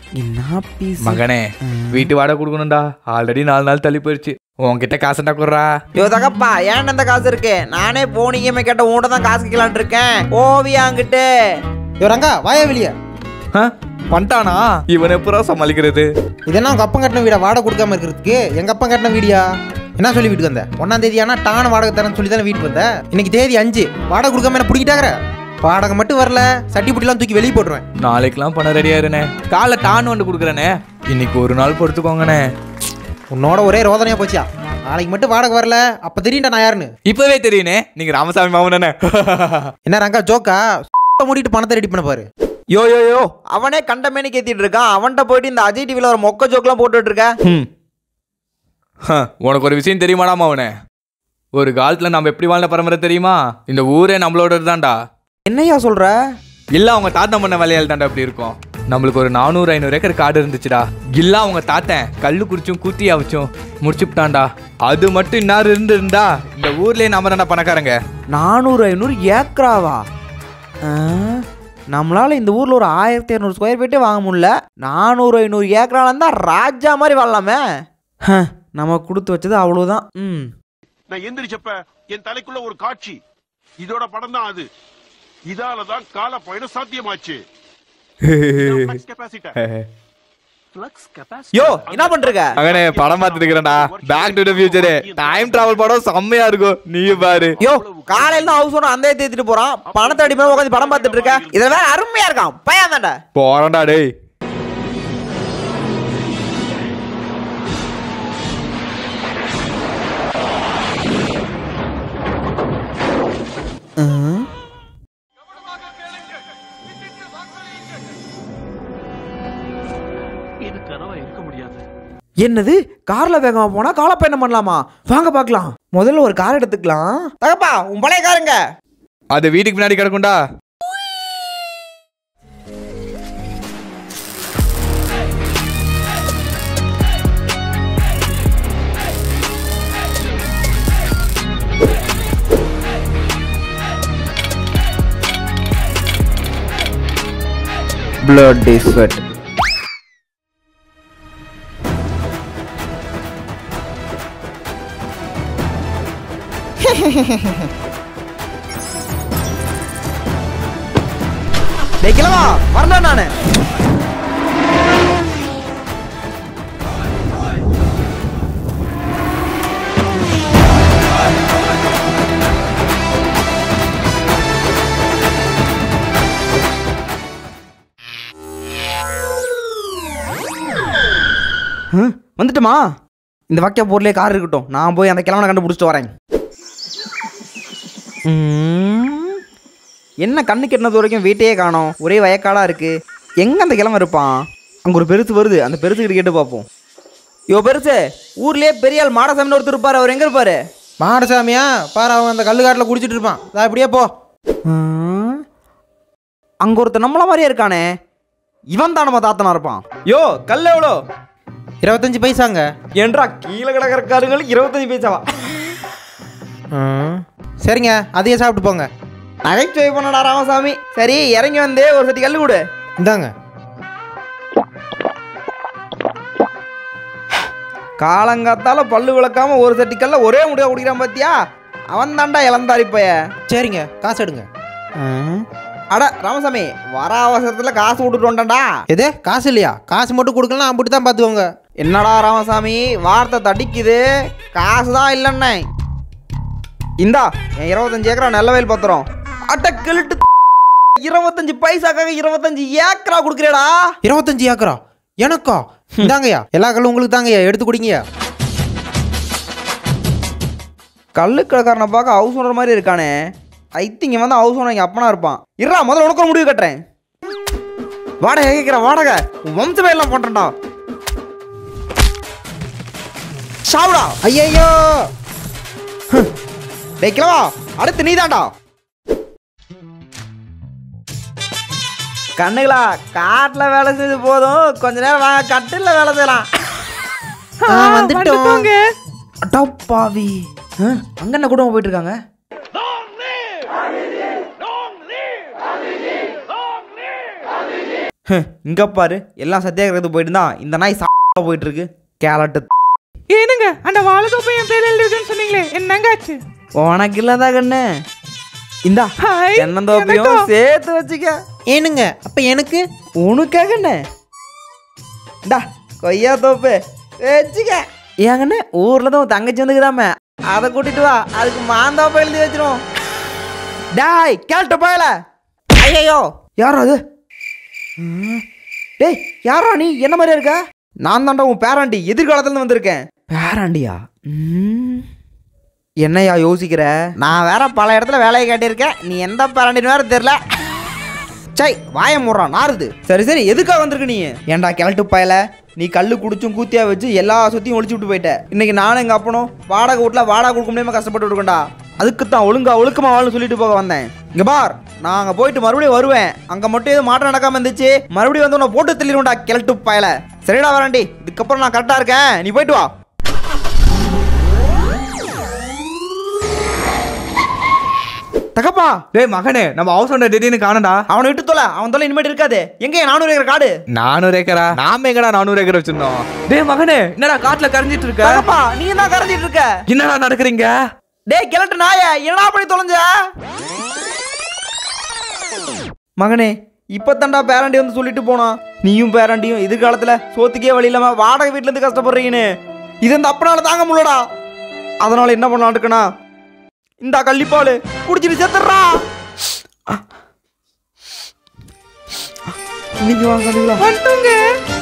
என்ன பீஸ் மகனே வீட்டு வாடகை கொடுக்கணும்டா. ஆல்ரெடி 4 நாள் தள்ளி போயிடுச்சு. உன்கிட்ட காசுண்டா குடுறா. யோ தகப்பா ஏன் அந்த காசு இருக்கு? நானே போனீங்க கேட்ட உன்கிட்ட தான் காசு கேட்கலான் இருக்கேன். ஓவியாங்கிட்டு யோ ரங்கா வாயா வெளியே. பண்ணிட்டானா? இவன் எப்பரா சமாளிக்கிறது? இதெல்லாம் உங்க அப்பா கட்டின வீடா வாடகை கொடுக்காம இருக்கிறதுக்கு? எங்க அப்பா கட்டின வீடியா? என்ன சொல்லி வீட்டுக்கு வந்த? 1ஆம் தேதி ஆனா டான வாடகை தரேன்னு சொல்லி தானே வீட்டுக்கு வந்த. இன்னைக்கு தேதி 5. வாடகை கொடுக்காம என்ன பிடிக்கிட்டாங்க? வாடகை மட்டும் வரல, சட்டி புட்டிலாம் தூக்கி வெளியே போட்டுருவேன். நாளைக்கெல்லாம் பணம் ரெடியா இருனே. காலை டான் வந்து கொடுக்குறேனே. இன்னைக்கு ஒரு நாள் பொறுத்துக்கோங்கண்ணே. உன்னோட ஒரே ரோதனையா போச்சியா? நாளைக்கு மட்டும் வாடகை வரல, அப்ப தெரியும்டா நான் யாருன்னு. இப்பவே தெரியுனே, நீங்க ராமசாமி மாமனே. என்ன ரங்கா ஜோக்கா? மூடிட்டு பணத்தை ரெடி பண்ண பாரு. யோ யோ யோ அவனே கண்டமேனி கேத்திட்டு இருக்கான். அவன்கிட்ட போயிட்டு இந்த அஜய் டிவில ஒரு மொக்க ஜோக்லாம் போட்டுட்டு இருக்க. உனக்கு ஒரு விஷயம் தெரியுமாடா அவனே? ஒரு காலத்துல நம்ம எப்படி வாழ்ந்த பரம்பரை தெரியுமா? இந்த ஊரே நம்மளோட தான்டா. என்னையா சொல்ற? இல்ல அவங்க தாத்தா பண்ண வேலையால் தாண்டா அப்படி இருக்கும். நம்மளுக்கு ஒரு 400-500 ஏக்கர் காடு இருந்துச்சுடா. இல்ல அவங்க தாத்தன் கல்லு குடிச்சும் கூத்தி ஆவச்சும் முடிச்சுட்டான்டா. அது மட்டும் இன்னாரு இருந்திருந்தா இந்த ஊர்லயே நாம தான்டா பணக்காரங்க. 400-500 ஏக்கராவா? நம்மளால இந்த ஊர்ல ஒரு 1200 ஸ்கொயர் ஃபீட்டே வாங்க முடியல. 400-500 ஏக்கரால இருந்தா ராஜா மாதிரி வாழலாமே. நம்ம கொடுத்து வச்சது அவ்வளவுதான். நான் எந்திரிச்சப்ப என் தலைக்குள்ள ஒரு காட்சி. இதோட படம் தான் அது. இதாலதான் கால பயணம் சாத்தியமாச்சு. யோ என்ன பண்றீங்க? அங்கனே படம் பார்த்துட்டு இருக்கேன்டா. Back to the future time travel படம் செம்மையா இருக்கும். நீ பாரு. யோ காலையில தான் ஹவுஸ் ஓனர் அந்த தேத்திட்டு போறான். பணத்தை அடிமே உட்காந்து படம் பார்த்துட்டு இருக்க. இத வேற அருமையா இருக்கான். பையன் தான்டா. போறடா டேய். என்னது கார்ல வேகமா போனா காலப்பயணம் பண்ணலாமா? வாங்க பார்க்கலாம். முதல்ல ஒரு கார் எடுத்துக்கலாம். தகப்பா உன் பழைய காருங்க. அது வீட்டுக்கு பின்னாடி கிடக்கும்டா. Bloody sweat. டேய்களவா வரல நானே. வந்துட்டுமா? இந்த வாக்கிய பொருளே கார் இருக்கட்டும். நான் போய் அந்த கிழவனை கண்டுபிடிச்சிட்டு வரேன். என்ன கண்ணு கெட்டினது வரைக்கும் வீட்டையே காணோம். ஒரே வயக்காடாக இருக்கு. எங்கே அந்த கிழமை இருப்பான்? அங்கே ஒரு பெருசு வருது. அந்த பெருசுக்கிட்ட கேட்டு பார்ப்போம். யோ பெருசு, ஊர்லேயே பெரிய ஆள் மாடசாமின்னு ஒருத்தர் இருப்பார். அவர் எங்கே இருப்பார்? மாடசாமியா? பாரு அவன் அந்த கல்லுக்காட்டில் குடிச்சிட்டு இருப்பான். அதான் இப்படியே போ. அங்கே ஒருத்தர் நம்மள மாதிரியே இருக்கானே. இவன் தான் நம்ம தாத்தனா இருப்பான். யோ கல் எவ்வளோ? 25 பைசாங்க. என்றா கீழே கிடக்கிறக்காருங்களுக்கு 25 பைசாவா? சரிங்க, அதையே சாப்பிட்டு போங்க. நகைச்சுவை பண்ணடா ராமசாமி. சரி இறங்கி வந்து ஒரு சட்டி கல் கொடு. இந்தாங்க. காலங்காத்தால பல்லு விளக்காம ஒரு சட்டி கல்ல ஒரே முடியா குடிக்கிறான் பாத்தியா? அவன் தாண்டா இளந்தாரி பைய. சரிங்க, காசு எடுங்க. அட ராமசாமி, வர அவசரத்துல காசு விட்டுட்டு வந்தான்டா. எது காசு இல்லையா? காசு மட்டும் கொடுக்கலாம், அப்படி தான் பார்த்துக்கோங்க. என்னடா ராமசாமி வார்த்தை தடிக்குது. காசு தான் இல்லைன்னே. இந்தா என் 25 ஏக்கரா நல்ல வயல் பத்திரம். அட்ட கிழிட்டு 25 பைசாக்காக 25 ஏக்கரா கொடுக்குறேடா. 25 ஏக்கரா எனக்கா? இந்தாங்கய்யா, எல்லா கல்லும் உங்களுக்கு தாங்கய்யா, எடுத்து குடிங்கய்யா. கல்லு கடைக்காரனை பார்க்க ஹவுஸ் ஓனர் மாதிரி இருக்கானே. ஐ திங்க் வந்து ஹவுஸ் ஓனர் இங்கே அப்பனா இருப்பான். இருடா முதல்ல உனக்கு ஒரு முடிவு கட்டுறேன். வாடகை கேட்குறேன். வாடகை வம்சமே எல்லாம் போட்டேன்டா. சாவுடா. ஐயோ டேய்களவா, அடுத்து நீதான்டா. கண்ணுகளா, காட்டில் வேலை செய்து போதும், கொஞ்ச நேரம் வாங்க கட்டில வேலை செய்யலாம். வந்துட்டோங்க. அடப்பாவி, அங்க என்ன குடும்பம் போயிட்டு இருக்காங்க? இங்க பாரு எல்லாம் சத்தியாகிரகத்துக்கு போயிட்டு தான் இந்த நாய் போயிட்டு இருக்கு கேரட்டு. ஏனுங்க அந்த வாழைத்தோப்பை என் பேர் எழுதுன்னு சொன்னீங்களே என்னங்க ஆச்சு? உனக்கு இல்லதா கண்ணு, இந்தா தென்னந்தோப்பையும் சேர்த்து வச்சுக்க. ஏனுங்க அப்ப எனக்கு உனக்காகண்ணே இந்தா கொய்யா தோப்பு வச்சுக்க. ஏங்கண்ணே ஊர்ல தான் தங்கச்சி வந்துக்குதாம, அதை கூட்டிட்டு வா, அதுக்கு மாந்தோப்பை எழுதி வச்சிரும். டாய் கேள்ட்ட போயல. ஐயோ யாரோ அது? டேய் யாரோ நீ என்ன மாதிரியா இருக்க? நான் தாண்டா உன் பேராண்டி, எதிர்காலத்துல வந்திருக்கேன். பேராண்டியா? என்னையா யோசிக்கிற? நான் வேற பல இடத்துல வேலையை கேட்டிருக்கேன், நீ எந்த பேராண்டின்னு வேற தெரியல. சை வாய மூடுறான் நாருது. சரி சரி எதுக்காக வந்திருக்க நீ? ஏன்டா கிளட்டு பயல, நீ கல்லு குடிச்சும் கூத்தியா வச்சு எல்லா சொத்தையும் ஒழிச்சு விட்டு போயிட்ட. இன்னைக்கு நானும் எங்க அப்பனும் வாடகை வீட்டுல வாடகை கொடுக்க முடியாம கஷ்டப்பட்டு இருக்கோம்டா. அதுக்குத்தான் ஒழுக்கமா வாழ்னு சொல்லிட்டு போக வந்தேன். இங்க பார், நான் அங்க போயிட்டு மறுபடியும் வருவேன். அங்க மட்டும் எதுவும் மாற்றம் நடக்காம இருந்துச்சு, மறுபடியும் வந்து உன்னை போட்டு தள்ளிடுவேன்டா கிளட்டு பயல. சரிடா வரண்டி, இதுக்கப்புறம் நான் கரெக்டா இருக்கேன், நீ போயிட்டு வா. தகப்பா டேய் மகனே, நம்ம ஹவுஸ் ஓனர் திடீர்னு காணடா. அவனை விட்டு தொலை, அவன் தொலை இனிமேட்டு இருக்காது. எங்க 400 ஏக்கர் காடு? 400 ஏக்கரா? நாம எங்கடா 400 ஏக்கர் வச்சிருந்தோம்? டேய் மகனே, என்னடா காட்டுல கரைஞ்சிட்டு இருக்க? தகப்பா நீ என்ன கரைஞ்சிட்டு இருக்க? என்னடா நடக்குறீங்க? டேய் கிளட்டு நாய, என்னடா பண்ணி தொலைஞ்ச? மகனே இப்பதான்டா பேரண்டி வந்து சொல்லிட்டு போனான், நீயும் பேரண்டியும் எதிர்காலத்துல சோத்துக்கே வழி இல்லாம வாடகை வீட்டுல இருந்து கஷ்டப்படுறீங்கன்னு. இது இந்த அப்பனால தாங்க முடியலடா. அதனால என்ன பண்ணலான்னு இருக்கனா, இந்த கள்ளிப்பாலு குடிச்சிட்டு செத்துறா. நீங்க வாங்க வந்துங்க.